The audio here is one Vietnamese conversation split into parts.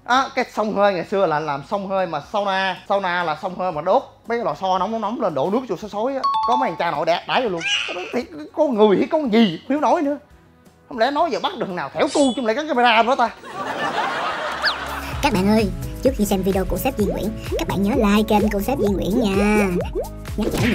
Cái xông hơi ngày xưa là làm xông hơi mà sauna là xông hơi mà đốt mấy cái lò xo nóng lên đổ nước vô sôi á, có mấy thằng cha nội đá vô luôn. Thiệt, con người thì con gì không hiểu nổi nữa, không lẽ nói giờ bắt được nào thẻo cu chứ không lẽ gắn camera nữa ta. Các bạn ơi, trước khi xem video của sếp Duy Nguyễn, các bạn nhớ like kênh của sếp Duy Nguyễn nha. Nhớ chở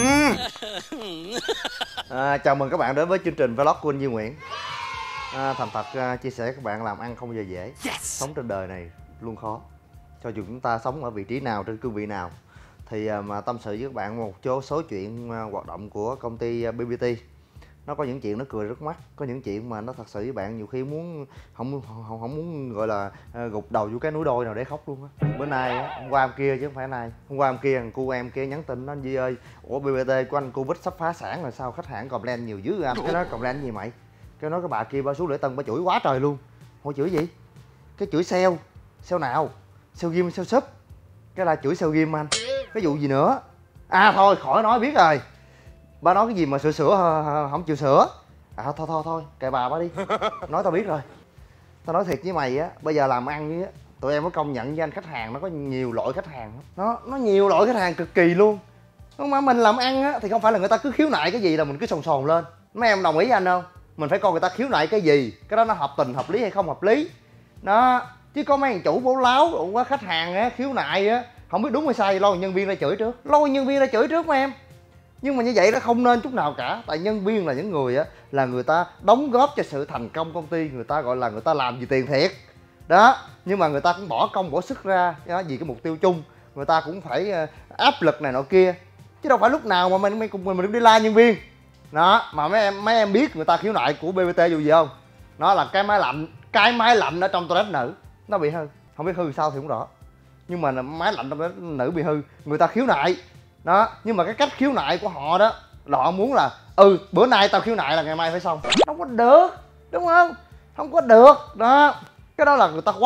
mẹ. Chào mừng các bạn đến với chương trình vlog của anh Duy Nguyễn. Thành thật chia sẻ các bạn, làm ăn không bao giờ dễ. Sống trên đời này luôn khó. Cho dù chúng ta sống ở vị trí nào, trên cương vị nào, thì mà tâm sự với các bạn một số chuyện hoạt động của công ty BBT. Nó có những chuyện nó cười rất mắt, có những chuyện mà nó thật sự với bạn nhiều khi muốn không muốn gọi là gục đầu vô cái núi đôi nào để khóc luôn á. Bữa nay hôm qua hôm kia chứ không phải nay, hôm qua hôm kia thằng cu em kia nhắn tin nó: anh Duy ơi, ủa BBT của anh Covid sắp phá sản rồi sao khách hàng complain nhiều dữ anh. Cái nói complain gì mày, cái nói cái bà kia ba xuống lễ tân ba chửi quá trời luôn. Hỏi chửi gì, cái chửi sale nào, sale game sale shop, cái là chửi sale game anh. Cái vụ gì nữa thôi khỏi nói biết rồi. Ba nói cái gì mà sửa không chịu sửa. Thôi kệ bà đi. Nói tao biết rồi. Tao nói thiệt với mày á, bây giờ làm ăn á, tụi em có công nhận với anh, khách hàng nó có nhiều loại khách hàng. Nó nhiều loại khách hàng cực kỳ luôn. Mà mình làm ăn á thì không phải là người ta cứ khiếu nại cái gì là mình cứ sồn lên. Mấy em đồng ý với anh không? Mình phải coi người ta khiếu nại cái gì, cái đó nó hợp tình hợp lý hay không hợp lý đó. Chứ có mấy thằng chủ bố láo quá, khách hàng á khiếu nại á không biết đúng hay sai, lôi nhân viên ra chửi trước mà em. Nhưng mà như vậy nó không nên chút nào cả. Tại nhân viên là những người á, là người ta đóng góp cho sự thành công công ty, người ta gọi là người ta làm vì tiền thiệt đó. Nhưng mà người ta cũng bỏ công bỏ sức ra đó, vì cái mục tiêu chung. Người ta cũng phải áp lực này nọ kia, chứ đâu phải lúc nào mà mình đi la nhân viên đó. Mà mấy em biết người ta khiếu nại của BBT dù gì không? Nó là cái máy lạnh ở trong toilet nữ nó bị hư, không biết hư sao thì không rõ, nhưng mà máy lạnh trong toilet nữ bị hư, người ta khiếu nại đó. Nhưng mà cái cách khiếu nại của họ đó là họ muốn là bữa nay tao khiếu nại là ngày mai phải xong. Không có được, đúng không? Không có được đó. Cái đó là người ta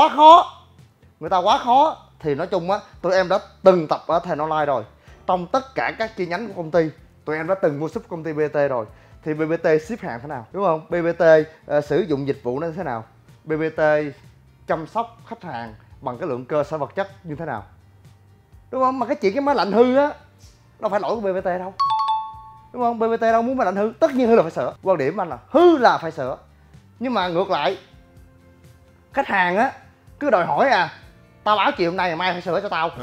quá khó. Thì nói chung á, tụi em đã từng tập ở Thèn Online rồi. Trong tất cả các chi nhánh của công ty, tụi em đã từng mua ship công ty BBT rồi. Thì BBT ship hàng thế nào, đúng không? BBT sử dụng dịch vụ nó thế nào? BBT chăm sóc khách hàng bằng cái lượng cơ sở vật chất như thế nào, đúng không? Mà cái máy lạnh hư á, đâu phải lỗi của BBT đâu, đúng không? BBT đâu muốn máy lạnh hư, tất nhiên hư là phải sửa. Quan điểm anh là hư là phải sửa. Nhưng mà ngược lại, khách hàng á cứ đòi hỏi tao báo chiều hôm nay ngày mai phải sửa cho tao.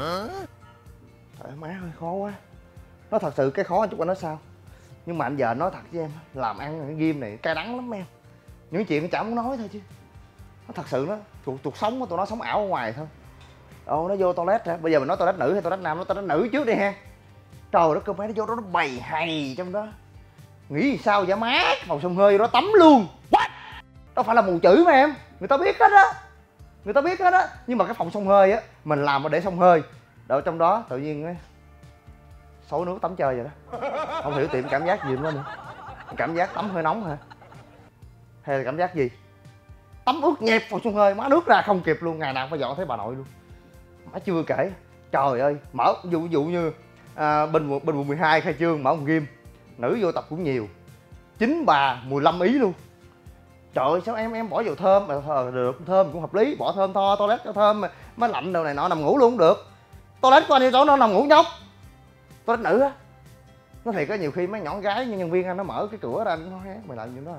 Trời má ơi, khó quá. Nó thật sự cái khó chút anh nói sao. Nhưng mà anh giờ nói thật với em, làm ăn cái game này cay đắng lắm em. Những chuyện chẳng muốn nói thôi chứ nó thật sự nó cuộc sống của tụi nó sống ảo ở ngoài thôi. Nó vô toilet hả? Bây giờ mình nói toilet nữ hay toilet nam? Nói toilet nữ trước đi ha. Trời đất ơi, nó vô đó nó bày hày trong đó, nghĩ sao giả mát, phòng xông hơi đó tắm luôn. What? Đâu phải là mù chữ mà em, người ta biết hết á. Nhưng mà cái phòng xông hơi á, mình làm mà để xông hơi đậu trong đó tự nhiên á xối nước tắm chơi vậy đó. Không hiểu tìm cảm giác gì nữa. Cảm giác tắm hơi nóng hả, hay là cảm giác gì? Tắm ướt nhẹp phòng xông hơi, má nước ra không kịp luôn. Ngày nào phải dọn thấy bà nội luôn. Má chưa kể, trời ơi, mở ví dụ như bên quận 12 khai trương mở một gym, nữ vô tập cũng nhiều, 9 bà 15 ý luôn. Trời ơi, sao em bỏ dầu thơm được, thơm cũng hợp lý, bỏ thơm tho, toilet cho thơm, máy lạnh đồ này nọ, nằm ngủ luôn cũng được. Toilet của anh đi chỗ nó nằm ngủ nhóc. Toilet nữ á, nó thiệt á, nhiều khi mấy nhỏ gái như nhân viên anh nó mở cái cửa ra, nó nói mày làm gì đó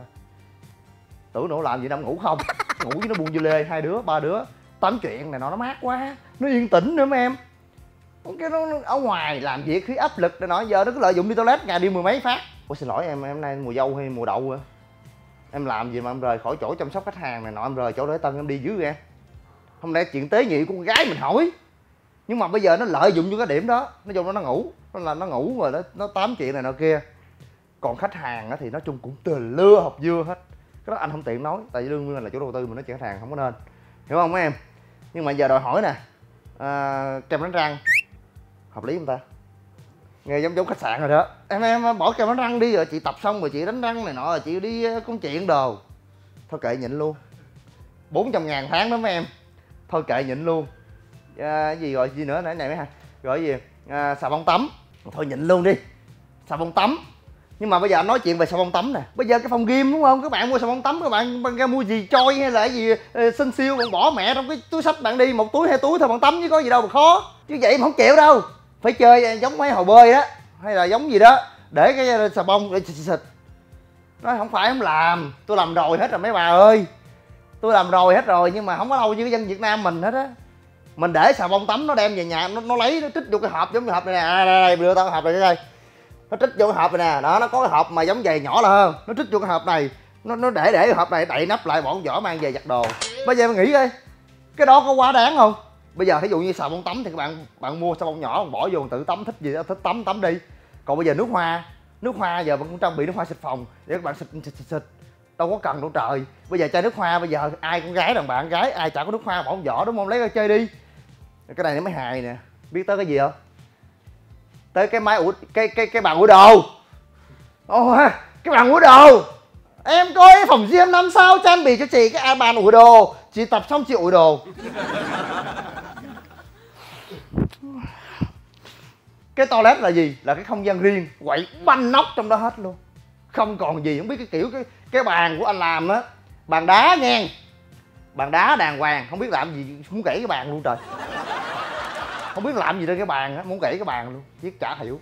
tưởng nó làm gì đâu, ngủ không. Ngủ với nó buông dưa lê 2 đứa 3 đứa tám chuyện này nọ, nó mát quá, nó yên tĩnh nữa mà em. Cái nó ở ngoài làm việc khí áp lực này nọ, giờ nó cứ lợi dụng đi toilet ngày đi 10 mấy phát. Ủa xin lỗi em nay mùa dâu hay mùa đậu hả? Em làm gì mà em rời khỏi chỗ chăm sóc khách hàng này nọ, em rời chỗ lễ tân em đi dưới em? Không lẽ chuyện tế nhị của con gái mình hỏi. Nhưng mà bây giờ nó lợi dụng vô cái điểm đó, nó vô nó ngủ, nó ngủ rồi nó tám chuyện này nọ kia. Còn khách hàng thì nói chung cũng từ lưa hộp dưa hết. Cái đó anh không tiện nói, tại vì đương nhiên là chủ đầu tư mình nói chuyện khách hàng không có nên, hiểu không mấy em? Nhưng mà giờ đòi hỏi nè, kem đánh răng hợp lý không ta? Nghe giống khách sạn rồi đó. Em bỏ kem đánh răng đi, rồi chị tập xong rồi chị đánh răng này nọ, rồi chị đi công chuyện đồ. Thôi kệ nhịn luôn, 400.000 tháng đó mấy em. Thôi kệ nhịn luôn. Gì rồi gì nữa nãy này mấy ha, gọi gì, xà bông tắm. Thôi nhịn luôn đi, xà bông tắm. Nhưng mà bây giờ anh nói chuyện về xà bông tắm nè. Bây giờ cái phòng gym đúng không, các bạn mua xà bông tắm, các bạn ra mua gì Choi hay là cái gì Sinh Siêu, bạn bỏ mẹ trong cái túi xách bạn đi, 1 túi 2 túi thôi bạn tắm chứ có gì đâu mà khó. Chứ vậy mà không chịu đâu, phải chơi giống mấy hồ bơi á hay là giống gì đó, để cái xà bông để xịt. Nói không phải không làm, tôi làm rồi hết rồi mấy bà ơi, tôi làm rồi hết rồi, nhưng mà không có đâu như cái dân Việt Nam mình hết á. Mình để xà bông tắm nó đem về nhà, nó lấy nó trích vô cái hộp giống như hộp này nè, đây đưa tao cái hộp này đây, nó trích vô cái hộp này nè, đó nó có cái hộp mà giống vậy nhỏ là hơn, nó trích vô cái hộp này, nó để cái hộp này đậy nắp lại, bỏ vỏ mang về giặt đồ. Bây giờ mình nghĩ coi, cái đó có quá đáng không? Bây giờ ví dụ như xà bông tắm thì các bạn mua xà bông nhỏ bỏ vô tự tắm, thích gì đó thích tắm đi. Còn bây giờ nước hoa giờ bạn cũng trang bị nước hoa xịt phòng để các bạn xịt, đâu có cần đâu trời. Bây giờ chai nước hoa bây giờ ai con gái đàn bạn gái ai chả có nước hoa bỏ vỏ đúng không, lấy ra chơi đi. Cái này nó mới hài nè, biết tới cái gì không? Tới cái máy ủi cái bàn ủi đồ. Cái bàn ủi đồ. Em có cái phòng gym 5 sao trang bị cho chị cái bàn ủi đồ, chị tập xong chị ủi đồ. Cái toilet là gì? Là cái không gian riêng, quậy banh nóc trong đó hết luôn, không còn gì. Không biết cái kiểu cái bàn của anh làm đó, bàn đá nha, bàn đá đàng hoàng, không biết làm gì, muốn gãy cái bàn luôn trời. Không biết làm gì trên cái bàn á, muốn gãy cái bàn luôn, biết chả hiểu.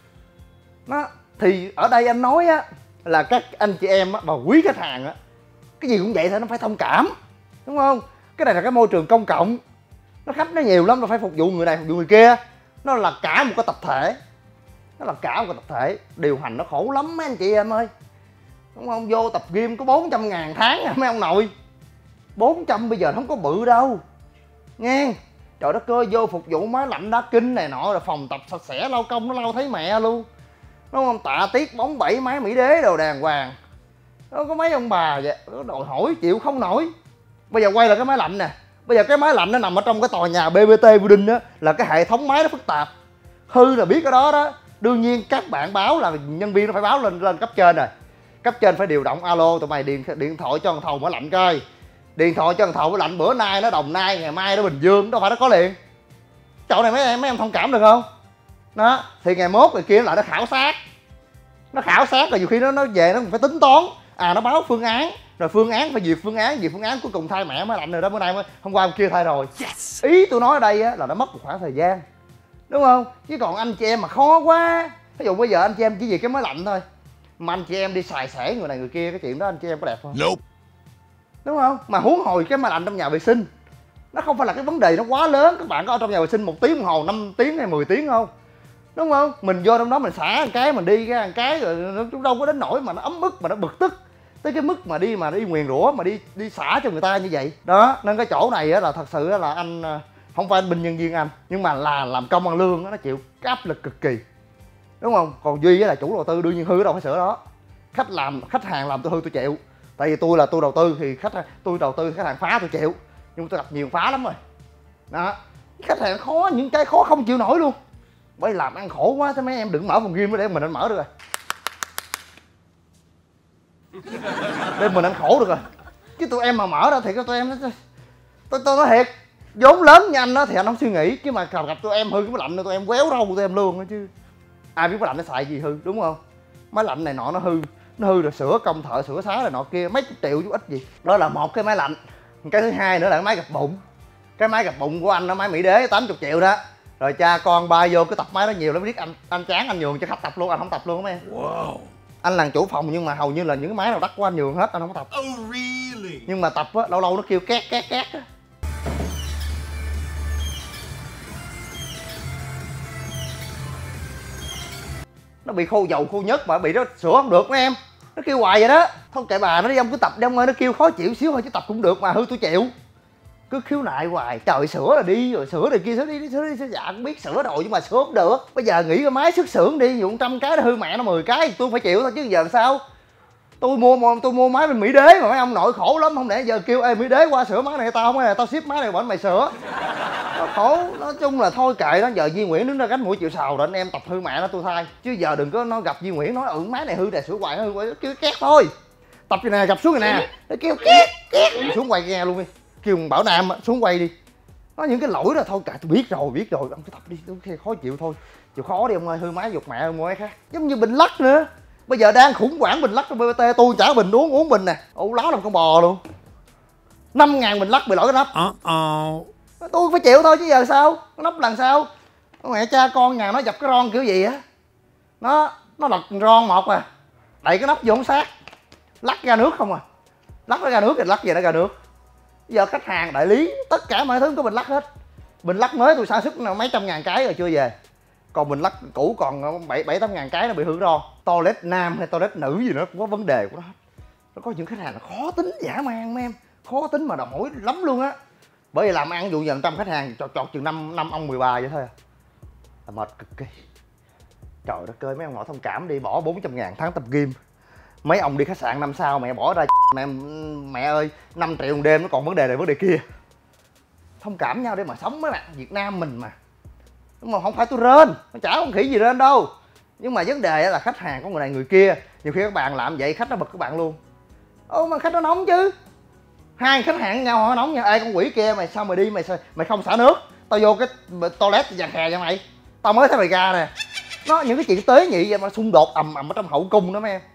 Nó thì ở đây anh nói á là các anh chị em á và quý khách hàng á, cái gì cũng vậy thôi, nó phải thông cảm, đúng không? Cái này là cái môi trường công cộng, nó khách nó nhiều lắm, nó phải phục vụ người này phục vụ người kia, nó là cả một cái tập thể, nó là cả một cái tập thể, điều hành nó khổ lắm mấy anh chị em ơi, đúng không? Vô tập gym có 400.000 tháng à mấy ông nội, 400 bây giờ không có bự đâu nghe. Trời đất ơi, vô phục vụ máy lạnh đá kinh này nọ, rồi phòng tập sạch sẽ lau công nó lau thấy mẹ luôn, đúng không? Tạ tiết bóng bẩy máy mỹ đế đồ đàng hoàng, nó có mấy ông bà vậy đòi hỏi chịu không nổi. Bây giờ quay lại cái máy lạnh nè, bây giờ cái máy lạnh nó nằm ở trong cái tòa nhà BBT Building á, là cái hệ thống máy nó phức tạp, hư là biết cái đó đó. Đương nhiên các bạn báo là nhân viên nó phải báo lên cấp trên rồi, cấp trên phải điều động alo tụi mày điện thoại cho thằng thầu máy lạnh coi, điện thoại cho thằng thầu máy lạnh bữa nay nó Đồng Nai, ngày mai nó Bình Dương, đâu phải nó có liền. Chỗ này mấy em thông cảm được không? Đó thì ngày mốt người kia lại nó khảo sát rồi nhiều khi nó về nó phải tính toán, nó báo phương án, rồi phương án phải duyệt phương án cuối cùng thay mẹ máy lạnh rồi đó. Bữa nay hôm qua hôm kia thay rồi. Yes. Ý tôi nói ở đây á, là nó mất một khoảng thời gian, đúng không? Chứ còn anh chị em mà khó quá, ví dụ bây giờ anh chị em chỉ vì cái máy lạnh thôi mà anh chị em đi xài xẻ người này người kia, cái chuyện đó anh chị em có đẹp không? Nope. Đúng không? Mà huống hồi cái máy lạnh trong nhà vệ sinh, nó không phải là cái vấn đề nó quá lớn. Các bạn có ở trong nhà vệ sinh 1 tiếng đồng hồ, 5 tiếng hay 10 tiếng không? Đúng không? Mình vô trong đó mình xả một cái, mình đi ra một cái rồi nó đâu có đến nỗi mà nó ấm ức mà nó bực tức tới cái mức mà đi nguyền rủa mà đi xả cho người ta như vậy đó. Nên cái chỗ này á là thật sự là anh không phải anh binh nhân viên anh, nhưng mà là làm công ăn lương đó, nó chịu cái áp lực cực kỳ, đúng không? Còn Duy là chủ đầu tư, đương nhiên hư đâu phải sửa đó. Khách hàng làm tôi hư tôi chịu, tại vì tôi là tôi đầu tư thì tôi đầu tư khách hàng phá tôi chịu, nhưng mà tôi gặp nhiều phá lắm rồi đó. Khách hàng khó, những cái khó không chịu nổi luôn. Bởi làm ăn khổ quá, thế mấy em đừng mở phòng gym để mình anh mở được rồi, để mình anh khổ được rồi. Chứ tụi em mà mở ra thì tụi em tôi nói thiệt, vốn lớn như anh đó thì anh không suy nghĩ, chứ mà gặp tụi em hư cái máy lạnh này tụi em quéo râu tụi em luôn đó chứ. Ai biết máy lạnh nó xài gì hư, đúng không? Máy lạnh này nọ nó hư rồi sửa công thợ sửa xá này nọ kia mấy chục triệu chứ ít gì. Đó là một cái máy lạnh. Cái thứ hai nữa là cái máy gập bụng. Cái máy gập bụng của anh nó máy Mỹ Đế 80 triệu đó. Rồi cha con bay vô cái tập máy đó nhiều lắm, biết anh chán anh nhường cho khách tập luôn, anh không tập luôn mấy em. Wow. Anh là chủ phòng nhưng mà hầu như là những cái máy nào đắt của anh nhường hết, anh không tập. Oh, really? Nhưng mà tập á, lâu lâu nó kêu két két két á. Nó bị khô dầu khô nhất mà bị nó sửa không được mấy em, nó kêu hoài vậy đó. Thôi kệ bà nó đi, ông cứ tập đi ông ơi, nó kêu khó chịu xíu thôi chứ tập cũng được mà, hư tôi chịu. Cứ khiếu nại hoài, trời sửa là đi, rồi sửa này kia sửa đi dạ cũng biết sửa rồi nhưng mà sửa không được. Bây giờ nghĩ cái máy xuất xưởng đi, ví dụ 100 cái nó hư mẹ nó 10 cái tôi phải chịu thôi chứ giờ sao. Tôi mua máy bên Mỹ Đế mà mấy ông nội khổ lắm, không lẽ giờ kêu ê Mỹ Đế qua sửa máy này, tao không hay tao ship máy này bọn mày sửa. Nó khổ. Nói chung là thôi kệ đó, giờ Duy Nguyễn đứng ra gánh mũi chịu sào rồi, anh em tập hư mẹ nó tôi thay. Chứ giờ đừng có nó gặp Duy Nguyễn nói máy này hư nè, sửa hoài hư hoài, kêu két thôi. Tập như nè, gặp xuống này nè, nó kêu két két xuống quay nghe luôn đi. Kêu Bảo Nam xuống quay đi. Có những cái lỗi là thôi kệ, tôi biết rồi ông cứ tập đi, tôi khó chịu thôi, chịu khó đi ông ơi, hư máy giục mẹ mua máy khác. Giống như bình lắc nữa, Bây giờ đang khủng hoảng bình lắc trong BBT, tôi trả bình uống bình nè, láo làm con bò luôn. 5.000 bình lắc bị lỗi cái nắp. Tôi phải chịu thôi chứ giờ sao, cái nắp làm sao. Mẹ cha con nhà nó dập cái ron kiểu gì á, nó lật ron một à, đẩy cái nắp vô không sát, lắc ra nước không à, lắc nó ra nước thì lắc về nó ra nước. Bây giờ khách hàng đại lý tất cả mọi thứ có bình lắc hết. Bình lắc mới tôi sản xuất mấy trăm ngàn cái rồi chưa về, còn bình lắc cũ còn 7-8 ngàn cái nó bị hư ron. Toilet nam hay toilet nữ gì nó cũng có vấn đề của nó hết. Nó có những khách hàng là khó tính dã man mấy em, khó tính mà đòi hỏi lắm luôn á. Bởi vì làm ăn dụ như 100 khách hàng chọt chừng năm ông 13 vậy thôi à, là mệt cực kỳ. Trời đất ơi, mấy ông nội thông cảm đi, bỏ 400 ngàn tháng tập gym. Mấy ông đi khách sạn 5 sao mẹ bỏ ra mẹ ơi 5 triệu một đêm, nó còn vấn đề này vấn đề kia. Thông cảm nhau để mà sống mấy bạn, Việt Nam mình mà. Nhưng mà không phải tôi rên, nó chả không khỉ gì rên đâu. Nhưng mà vấn đề là khách hàng có người này người kia, nhiều khi các bạn làm vậy khách nó bực các bạn luôn. Mà khách nó nóng chứ. Hai khách hàng nhau họ nóng nha, ê con quỷ kia mày sao mày đi mày không xả nước, tao vô cái toilet giàn khè cho mày, tao mới thấy mày ra nè. Nó những cái chuyện tế nhị vậy mà xung đột ầm ầm ở trong hậu cung đó mấy em.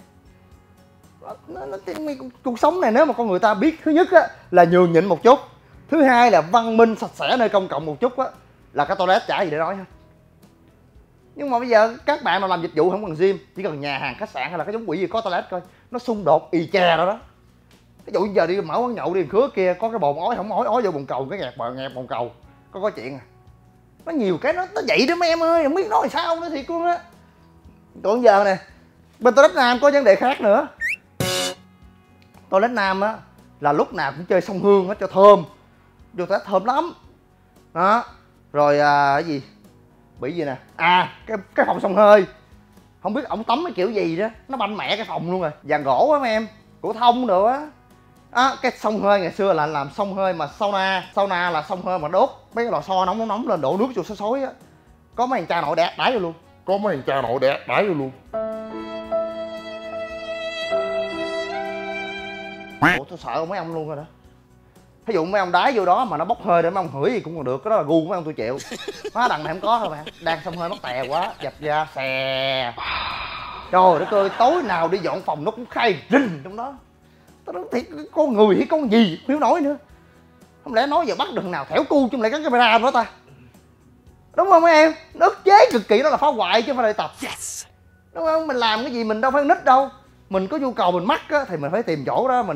Cuộc sống này nếu mà con người ta biết, thứ nhất á là nhường nhịn một chút, thứ hai là văn minh sạch sẽ nơi công cộng một chút á, là cái toilet chả gì để nói hết. Nhưng mà bây giờ các bạn nào làm dịch vụ không cần gym, chỉ cần nhà hàng khách sạn hay là cái giống quỷ gì có toilet coi, nó xung đột y chè đó đó. Ví dụ giờ đi mở quán nhậu đi khứa kia có cái bồn ói không ói vô bồn cầu, cái nghẹt bồn cầu có chuyện à. Nó nhiều cái nó vậy đó mấy em ơi, không biết nói sao nữa thiệt luôn á. Còn giờ nè, bên toilet nam có vấn đề khác nữa. Toilet nam á là lúc nào cũng chơi sông Hương hết cho thơm, vô toilet thơm lắm đó. Rồi cái gì bị gì nè, cái phòng xông hơi, không biết ổng tắm cái kiểu gì đó, nó banh mẹ cái phòng luôn rồi, vàng gỗ á mấy em, của thông đồ á. Cái xông hơi ngày xưa là làm xông hơi mà sauna là xông hơi mà đốt mấy cái lò xo nóng lên đổ nước vô xối á. Có mấy thằng cha nội đẻ đái vô luôn, Ủa tôi sợ mấy ông luôn rồi đó. Ví dụ mấy ông đái vô đó mà nó bốc hơi để mấy ông hửi gì cũng còn được, cái đó là gu mấy ông tôi chịu. Má đằng này không có thôi bạn, đang xông hơi nó tè quá, dập ra xè. Trời đất ơi, tối nào đi dọn phòng nó cũng khai rình trong đó. Tao nói thiệt, con người hay con gì không hiểu nổi nữa. Không lẽ nói giờ bắt đường nào thẻo cu chung lại gắn camera nữa ta, đúng không mấy em? Nó ức chế cực kỳ, đó là phá hoại chứ không phải là tập. Đúng không? Mình làm cái gì mình đâu phải nít đâu, mình có nhu cầu mình mắc á thì mình phải tìm chỗ đó,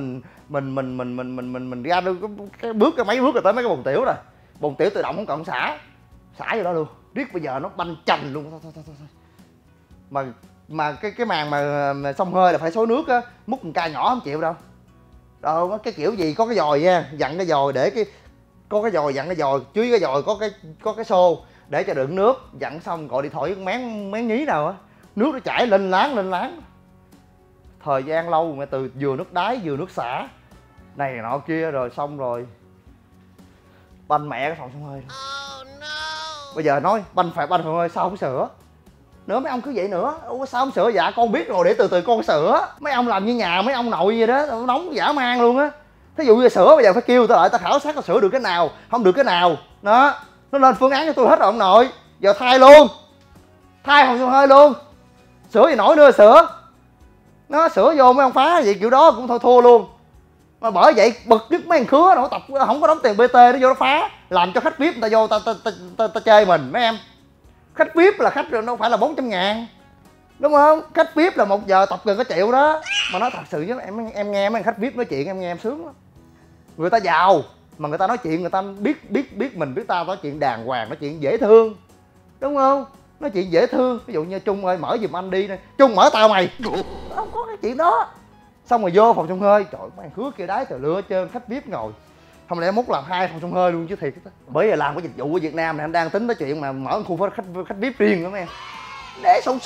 mình ra cái bước mấy bước rồi tới mấy cái bồn tiểu rồi, bồn tiểu tự động không cần xả vô đó luôn, riết bây giờ nó banh chành luôn. Thôi. Mà cái màn mà xông hơi là phải xối nước á, múc một ca nhỏ không chịu đâu. Đâu cái kiểu gì có cái dòi nha, dặn cái dòi để có cái dòi, dặn cái dòi dưới cái dòi có cái xô để cho đựng nước, dặn xong gọi điện thoại với mén nhí nào á, nước nó chảy lên láng. Thời gian lâu mà từ vừa nước đáy vừa nước xả này nọ kia, rồi xong rồi banh mẹ cái phòng xông hơi. Bây giờ nói banh phòng hơi sao không sửa nữa, mấy ông cứ vậy nữa. Sao không sửa? Dạ con biết rồi, để từ từ con sửa. Mấy ông làm như nhà mấy ông nội vậy đó, nóng dã man luôn á. Thí dụ như sửa bây giờ phải kêu tao lại tao khảo sát tao sửa được cái nào, không được cái nào đó, nó lên phương án cho tôi hết rồi ông nội. Giờ thay luôn, thay phòng xông hơi luôn, sửa gì nổi nữa, sửa nó sửa vô mấy ông phá vậy kiểu đó cũng thôi thua luôn. Mà bởi vậy bực nhất mấy thằng khứa nó tập không có đóng tiền BT nó vô nó phá, làm cho khách VIP người ta vô ta chơi mình mấy em. Khách VIP là khách rồi, nó phải là 400 ngàn, đúng không? Khách VIP là 1 giờ tập gần có triệu đó. Mà nói thật sự chứ em nghe mấy khách VIP nói chuyện em nghe em sướng lắm. Người ta giàu mà người ta nói chuyện người ta biết mình biết tao nói chuyện đàng hoàng, nói chuyện dễ thương, đúng không? Nói chuyện dễ thương. Ví dụ như Trung ơi mở giùm anh đi nè, Trung mở tao mày, không có cái chuyện đó. Xong rồi vô phòng xông hơi, trời ơi, mấy khứa kia đái từ lưa trơn, khách VIP ngồi. Không lẽ mốt làm 2 phòng xông hơi luôn chứ thiệt đó. Bởi vì làm cái dịch vụ ở Việt Nam này anh đang tính tới chuyện mà mở khu khách VIP riêng đó mấy em. Để xôn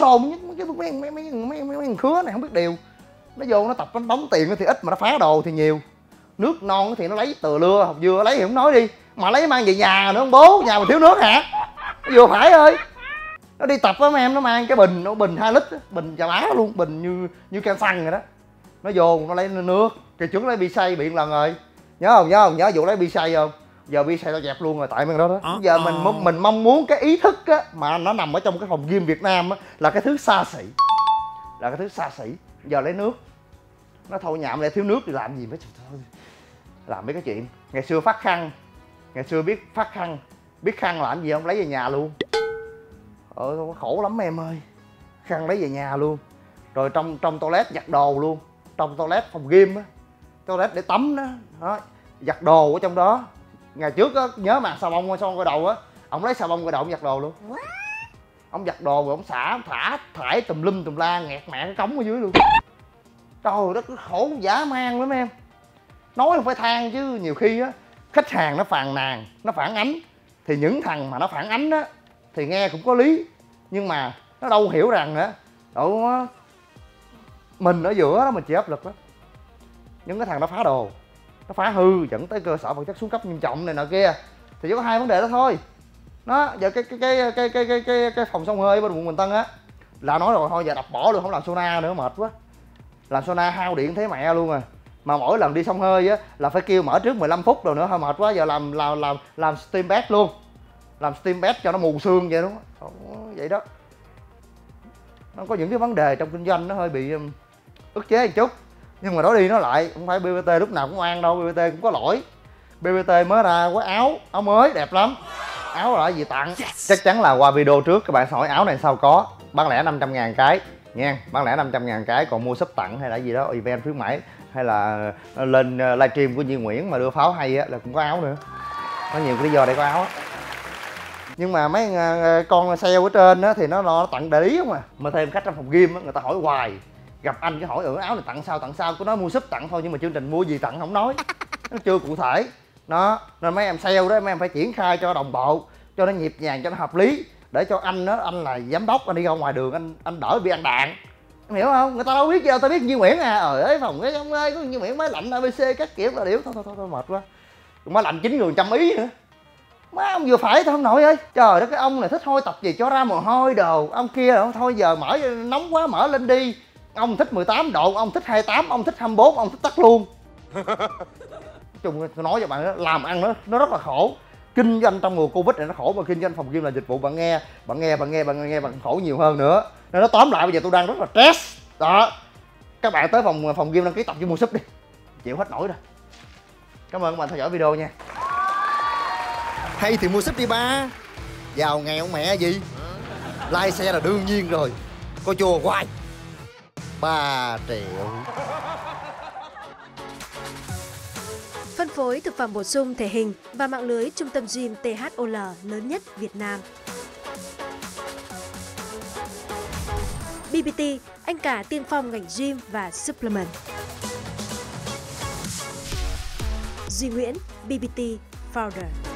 mấy khứa này không biết điều. Nó vô nó tập nó đóng tiền thì ít mà nó phá đồ thì nhiều. Nước non thì nó lấy từ lưa, học dưa lấy thì không nói đi, mà lấy mang về nhà nữa, ông bố nhà mà thiếu nước hả? Nó vừa phải ơi. Nó đi tập á mấy em, nó mang cái bình 2 lít, bình chà bá luôn, bình như can xăng rồi đó. Nó vô nó lấy nước, kỳ trước lấy bi xay bị lần rồi. Nhớ vụ lấy bi xay không? Giờ bi xay tao dẹp luôn rồi tại mấy đó đó. Giờ mình mong muốn cái ý thức á mà nó nằm ở trong cái phòng gym Việt Nam á là cái thứ xa xỉ. là cái thứ xa xỉ. Giờ lấy nước, nó thôi nhảm lại thiếu nước thì làm gì mới thôi, làm mấy cái chuyện. Ngày xưa phát khăn, ngày xưa biết phát khăn, biết khăn làm gì không, lấy về nhà luôn. Khổ lắm em ơi, khăn lấy về nhà luôn. Rồi trong toilet giặt đồ luôn, trong toilet phòng gym á, toilet để tắm đó, giặt đồ ở trong đó. Ngày trước á, nhớ mà xà bông gội đầu á, ông lấy xà bông gội đầu ông giặt đồ luôn. Ông giặt đồ rồi ông thả thải tùm lum tùm la, nghẹt mẹ cái cống ở dưới luôn. Trời đất, khổ dã man lắm em. Nói không phải than chứ nhiều khi á, khách hàng nó phàn nàn, nó phản ánh, thì những thằng mà nó phản ánh á thì nghe cũng có lý, nhưng mà nó đâu hiểu rằng á, mình ở giữa đó mình chịu áp lực lắm. Những cái thằng nó phá đồ, nó phá hư dẫn tới cơ sở vật chất xuống cấp nghiêm trọng này nọ kia, thì chỉ có hai vấn đề đó thôi. Nó giờ cái phòng xông hơi bên quận Bình Tân á là nói rồi thôi giờ đập bỏ luôn, không làm sauna nữa, mệt quá. Làm sauna hao điện thấy mẹ luôn mà mỗi lần đi xông hơi á là phải kêu mở trước 15 phút rồi nữa, thôi mệt quá. Giờ làm steam bath luôn, làm steam bath cho nó mù xương vậy đúng không? Vậy đó. Nó có những cái vấn đề trong kinh doanh nó hơi bị ức chế một chút, nhưng mà nói đi nói lại không phải BBT lúc nào cũng oan đâu, BBT cũng có lỗi. BBT mới ra có áo mới đẹp lắm, áo là gì tặng. Chắc chắn là qua video trước các bạn sẽ hỏi áo này sao có, bán lẻ 500.000 cái nha, bán lẻ 500.000 cái, còn mua súp tặng hay là gì đó event khuyến mãi hay là lên livestream của Duy Nguyễn mà đưa pháo hay á là cũng có áo nữa. Có nhiều cái lý do để có áo á. Nhưng mà mấy con sale ở trên á thì nó tặng đại lý không à. Mà thêm khách trong phòng gym á, người ta hỏi hoài, gặp anh cái hỏi áo này tặng sao, cứ nói mua súp tặng thôi, nhưng mà chương trình mua gì tặng không nói, nó chưa cụ thể. Đó, nên mấy em sale đó mấy em phải triển khai cho đồng bộ, cho nó nhịp nhàng, cho nó hợp lý, để cho anh đó, anh là giám đốc, anh đi ra ngoài đường anh đỡ bị ăn đạn, em hiểu không? Người ta đâu biết gì đâu, ta biết Duy Nguyễn à, ấy phòng cái ông ơi có Duy Nguyễn máy lạnh ABC các kiểu là điếu, thôi mệt quá. Máy lạnh 9 người 100 ý nữa, má ông vừa phải thôi ông nội ơi. Trời đất, cái ông này thích thôi tập gì cho ra mồ hôi đồ, ông kia thôi giờ mở nóng quá mở lên đi. Ông thích 18 độ, ông thích 28, ông thích 24, ông thích tắt luôn. Chung tôi nói cho bạn đó, làm ăn nó rất là khổ. Kinh doanh trong mùa Covid này nó khổ, mà kinh doanh phòng gym là dịch vụ bạn nghe bạn khổ nhiều hơn nữa. Nên nó tóm lại bây giờ tôi đang rất là stress. Đó. Các bạn tới phòng gym đăng ký tập cho mua súp đi. Chịu hết nổi rồi. Cảm ơn các bạn theo dõi video nha. Hay thì mua súp đi ba. Giàu nghèo mẹ gì. Like xe là đương nhiên rồi. Coi chùa hoài. 3 triệu. Phân phối thực phẩm bổ sung thể hình và mạng lưới trung tâm gym THOL lớn nhất Việt Nam. BBT, anh cả tiên phong ngành gym và supplement. Duy Nguyễn, BBT Founder.